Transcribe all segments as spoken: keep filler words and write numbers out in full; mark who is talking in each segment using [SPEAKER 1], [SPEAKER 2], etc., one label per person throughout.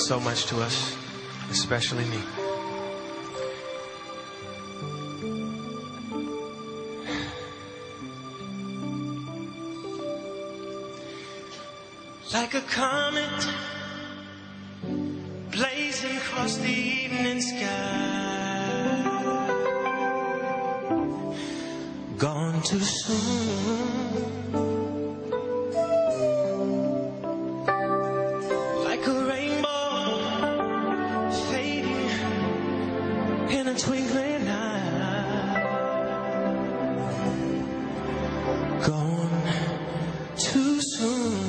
[SPEAKER 1] so much to us, especially me. Like a comet blazing across the evening sky, gone too soon. Like a rainbow fading in a twinkling eye, gone too soon.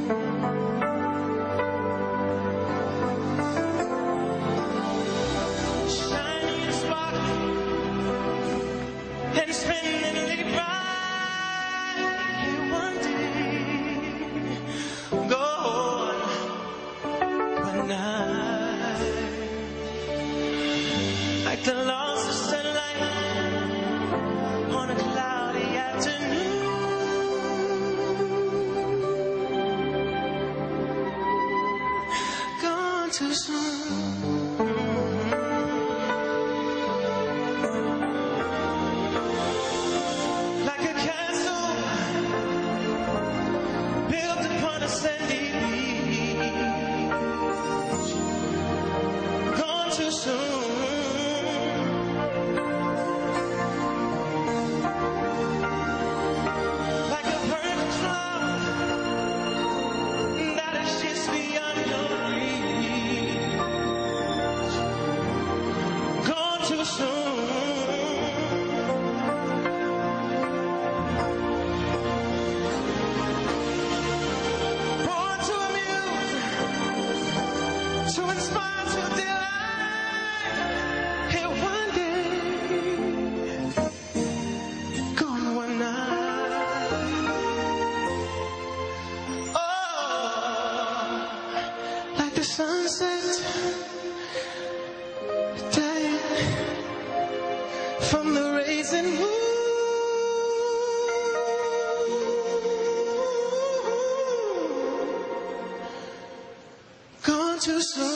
[SPEAKER 1] Like the loss of sunlight on a cloudy afternoon, gone too soon. Like a castle built upon a sandy beach, gone too soon. To inspire, to delight, here one day, gone one night. Oh, like the sunset, dying from the raising moon, gone too soon.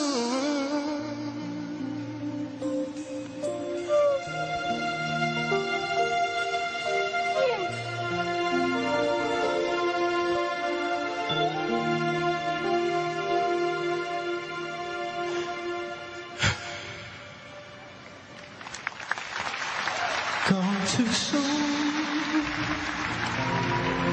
[SPEAKER 1] Gone too soon.